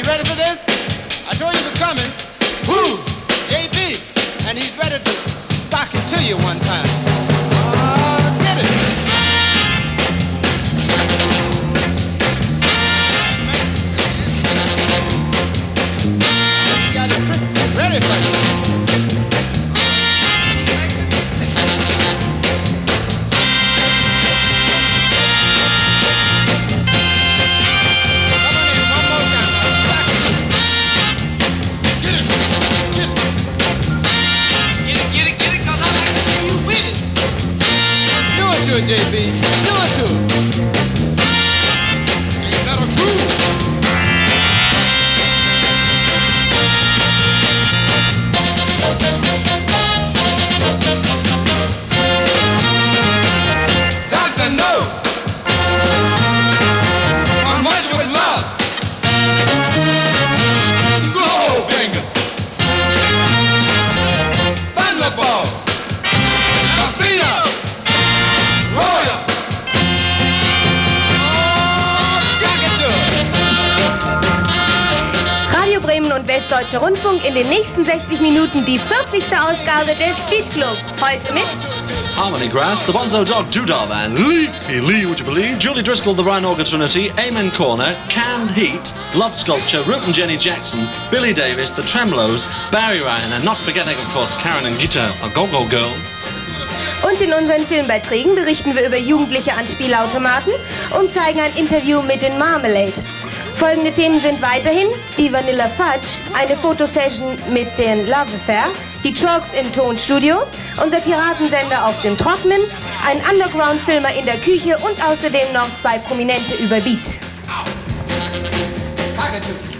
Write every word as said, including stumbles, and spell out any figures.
ready for this? I told you it was coming. Who? J B. And he's ready to stock it to you one time. Uh, get it. You got a trick ready for you. Do it, J B. Do it to him. Ain't that a groove? Doctor No. I'm much with love. Goldfinger. Thunderball. Casino. Radio Bremen und Westdeutscher Rundfunk in den nächsten sechzig Minuten die vierzigste Ausgabe des Beat Club. Heute mit Harmony Grass, the Bonzo Dog Dudov and Lee, Lee, would you believe? Julie Driscoll, the Rhinorga Trinity, Amen Corner, Canned Heat, Love Sculpture, Root and Jenny Jackson, Billy Davis, the Tremolos, Barry Ryan, and not forgetting, of course, Karen and Gita, our Go-Go Girls. Und in unseren Filmbeiträgen berichten wir über Jugendliche an Spielautomaten und zeigen ein Interview mit den Marmalade. Folgende Themen sind weiterhin die Vanilla Fudge, eine Fotosession mit den Love Affair, die Trogs im Tonstudio, unser Piratensender auf dem Trocknen, ein Underground-Filmer in der Küche und außerdem noch zwei Prominente über Beat.